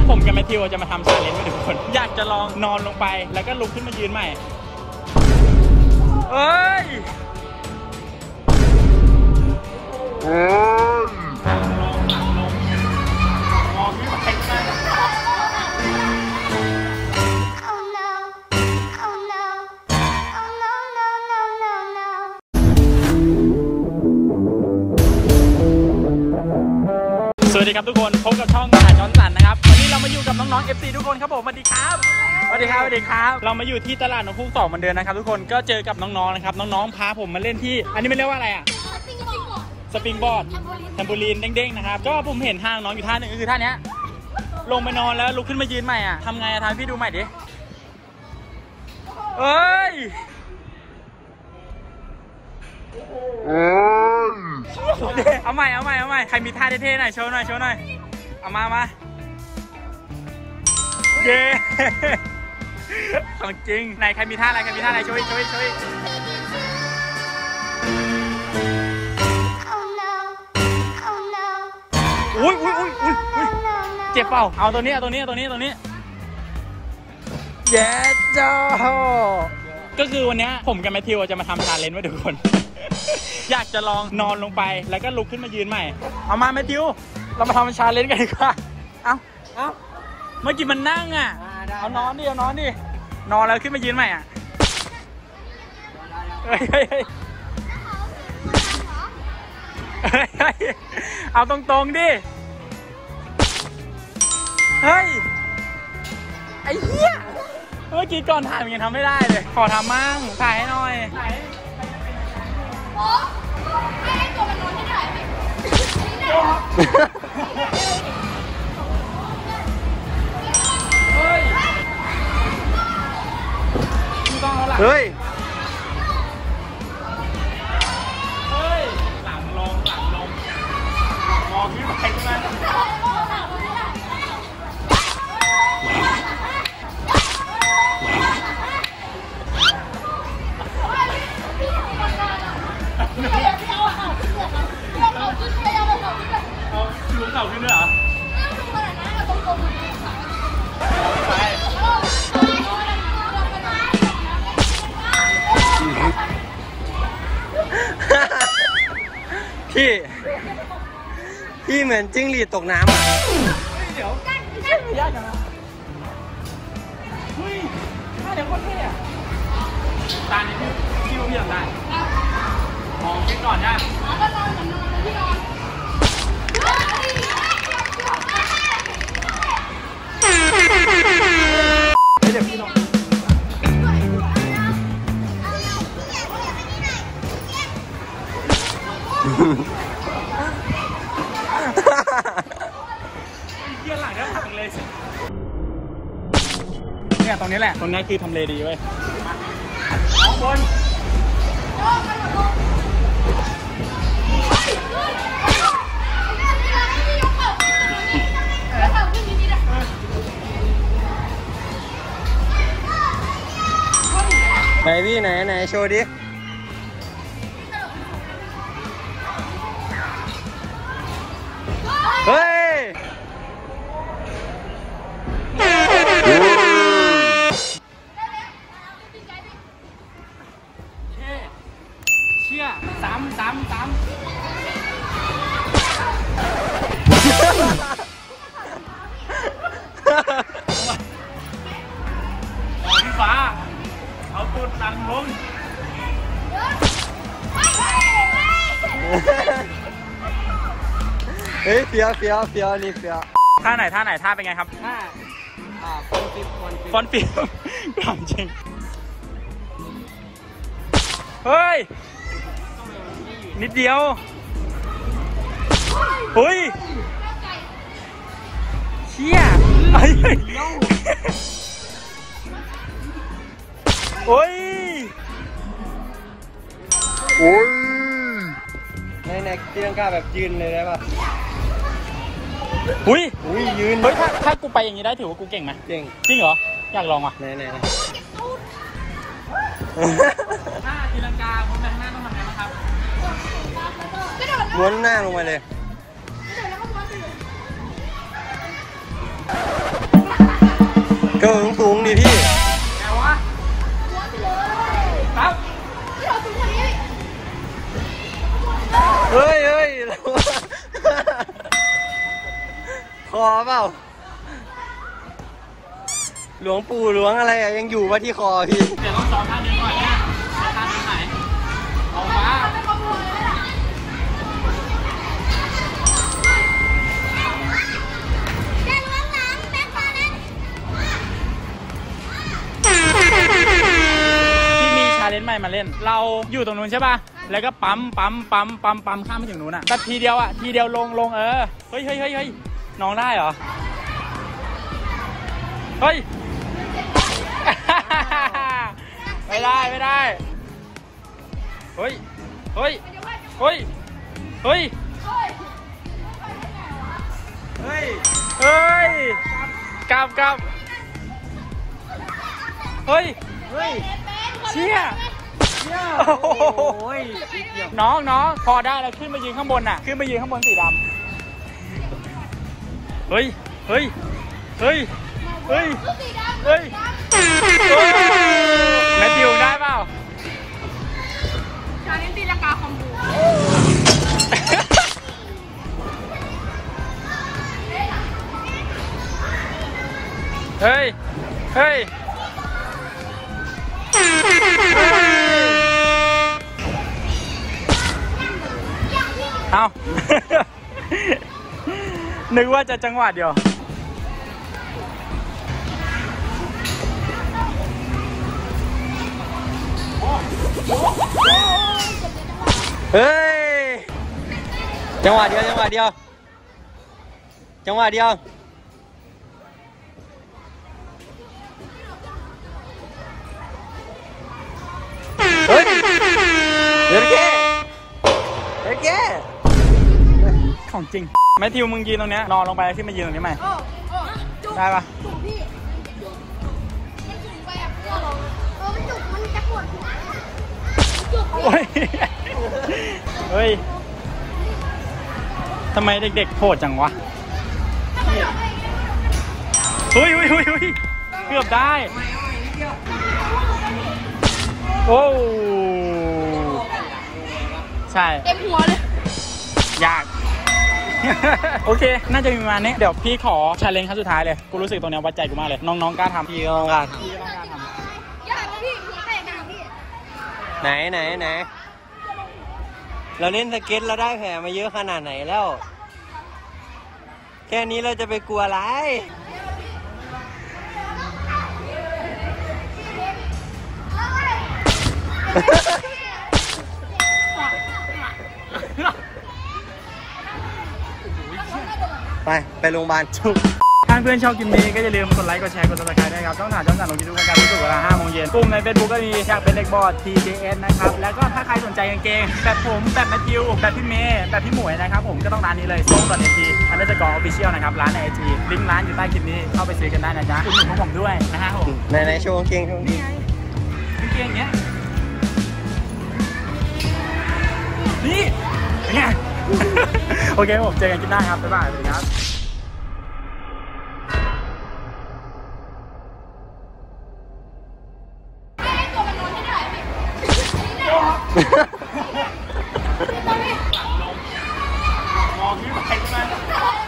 ผมกับแมทธิวจะมาทำชาเลนจ์ให้ทุกคนอยากจะลองนอนลงไปแล้วก็ลุกขึ้นมายืนใหม่เอ้ยสวัสดีครับทุกคนพบกับช่องจ่าจอนสันนะครับวันนี้เรามาอยู่กับน้องๆ FC ทุกคนครับผมสวัสดีครับสวัสดีครับสวัสดีครับเรามาอยู่ที่ตลาดนกฮูก2เหมือนเดิมนะครับทุกคนก็เจอกับน้องๆนะครับน้องๆพาผมมาเล่นที่อันนี้มันเรียกว่าอะไรอ่ะสปริงบอร์ดแทมโบลีนเด้งๆนะครับก็ผมเห็นท่าน้องอยู่ท่าหนึ่งก็คือท่านี้ลงไปนอนแล้วลุกขึ้นมายืนใหม่อ่ะทำไงทำพี่ดูใหม่ดิเอ้ยเอาใหม่ใครมีท่าเท่ๆหน่อยโชว์หน่อยเอามาเย้ของจริงไหนใครมีท่าอะไรช่วยอุ้ยเจ็บเปล่าเอาตัวนี้เย้จ้าก็คือวันนี้ผมกับแมทธิวจะมาทำชาเลนจ์ให้ทุกคนอยากจะลองนอนลงไปแล้วก็ลุกขึ้นมายืนใหม่เอามาแมทธิวเรามาทำชาเลนจ์กันดีกว่าเอาเมื่อกี้มันนั่งอ่ะเอานอนดินอนแล้วขึ้นมายืนใหม่อ่ะเฮ้ยเอาตรงๆดิเฮ้ยไอ้เหี้ยเมื่อกี้ก่อนถ่ายมันยังทำไม่ได้เลยขอทำมั่งถ่ายให้หน่อยโอ้ให้ตัวมันนอนที่ไหนเฮ้ยต้องเอาหลังเฮ้ยหลังลงมองขึ้นไปใช่ไหมชูเข่าขึ้นด้วยเหรอพี่เหมือนจิ้งหรีดตกน้ำอ่ะเดี๋ยวยากจังนะเฮ้ยถ้าเดี๋ยวคนเท่อะตานี้พี่อยากได้มองคิดก่อนนะเดี๋ยวพี่ลองเกี่ยหลังได้ทำเลยเนี่ยตรงนี้แหละตรงนี้คือทำเลดีเว้ยข้างบนไหนพี่ไหนโชว์ดิเฮ้ยเชี่ยซ้ำพี่ฟ้าเอาตูดหลังลงเฮ้ยเฟี้ยวนี่เฟี้ยวท่าไหนท่าเป็นไงครับท่าฟอนฟิลถามจริงเฮ้ยนิดเดียวเฮ้ยเชี่ยโอ้ยในตีลังกาแบบยืนเลยได้ป่ะอุ้ยยืนเฮ้ยถ้ากูไปอย่างนี้ได้ถือว่ากูเก่งไหมเก่งจริงเหรออยากลองว่ะไหนถ้าตีลังกาคนแบบหน้าต้องทำไงบ้างครับม้วนหน้าลงไปเลยอเปล่าหลวงปู่หลวงอะไรอะยังอยู่วะที่คอพี่เดี๋ยวต้องซ้อมท่านี้ก่อนนะท่านี้ไหนเอาฟ้าที่มีชาเลนจ์ใหม่มาเล่นเราอยู่ตรงนู้นใช่ป่ะแล้วก็ปั๊มข้ามไปถึงนู้นอ่ะแบบทีเดียวอ่ะทีเดียวลงเฮ้ยน้องได้เหรอเฮ้ย ไม่ได้เฮ้ยกลับเฮ้ยเชี่ยโอ้ยน้องพอได้แล้วขึ้นมายืนข้างบนน่ะขึ้นมายืนข้างบนสีดำเฮ้ยแมทธิวได้เปล่าชาเลนจ์ตีลังกาคอมโบเฮ้ยเอา นึกว่าจะจังหวะเดียวเฮ้ยจังหวะเดียวเฮ้ยเดี๋ยวแกของจริงแมทธิวมึงยืนตรงเนี้ยนอนลงไปขึ้นมายืนตรงนี้ไหมได้ปะเฮ้ยทำไมเด็กๆโหดจังวะเฮ้ยเกือบได้โอ้ใช่เต็มหัวเลยยาก โอเคน่าจะมีประมาณนี้เดี๋ยวพี่ขอชาเลนจ์ครั้งสุดท้ายเลยกูรู้สึกตรงนี้วัดใจกูมากเลยน้องๆกล้าทำพี่ก็ต้องกล้าทำยากนะพี่หัวแตกหนักพี่ไหนเราเล่นสเก็ตเราได้แผลมาเยอะขนาดไหนแล้วแค่นี้เราจะไปกลัวอะไรไปโรงพยาบาลชุบถ้าเพื่อนชอบคลิปนี้ก็อย่าลืมกดไลค์กดแชร์กด subscribe ด้วยครับต้องถามช่องสั่งลงยูทูบกันทุกเวลา 5 โมงเย็นปุ่มใน Facebook ก็มีอยากเป็นเด็กบอร์ด TJS นะครับแล้วก็ถ้าใครสนใจกางเกงแบบผมแบบแมทธิวแบบพี่เมย์แบบพี่หมวยนะครับผมก็ต้องร้านนี้เลยsoul.nt_official นะครับร้านใน IG ลิงก์ร้านอยู่ใต้คลิปนี้เข้าไปซื้อกันได้นะจ๊ะอุดหนุนของผมด้วยนะฮะผมในโชว์กางเกงกางเกงอย่างเงี้ยนี่เป็นไง โอเคผมเจอกันคลิปหน้าครับบ๊ายบายสวัสดีครับมองขึ้นไปใช่ไหม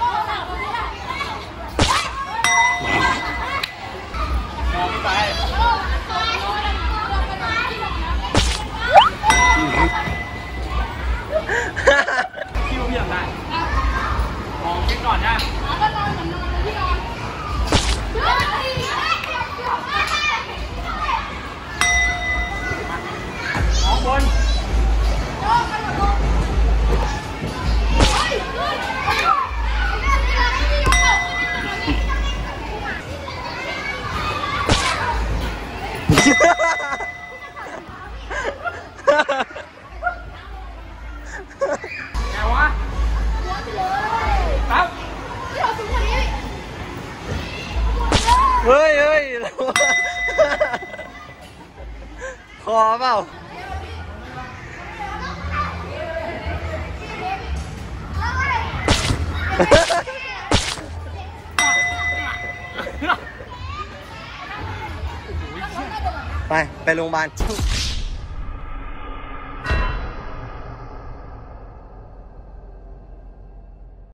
มองขึ้นไปคิวเพียงได้มองขึ้นก่อนนะมองบนไงวะครับเฮ้ยคอเปล่าไปโรงพยาบาล